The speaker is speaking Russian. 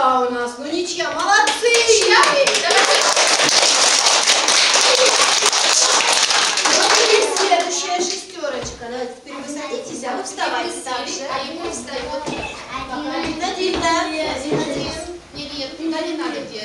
ничья у нас, ну ничья, молодцы! Следующая шестерочка. Давайте теперь вы садитесь, а вы вставайте также. А ему встает. Один, да? Один. Нет, туда не надо делать.